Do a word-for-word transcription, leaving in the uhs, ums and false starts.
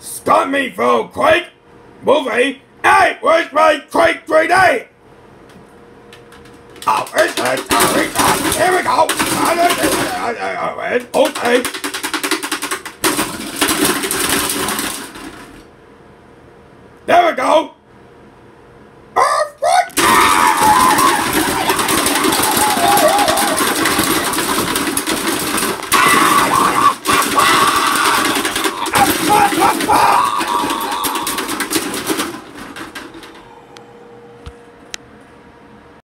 Stop me for Quake movie. Hey, where's my Quake three D? Oh, it's it. Oh, it's it. Here we go. Okay. There we go.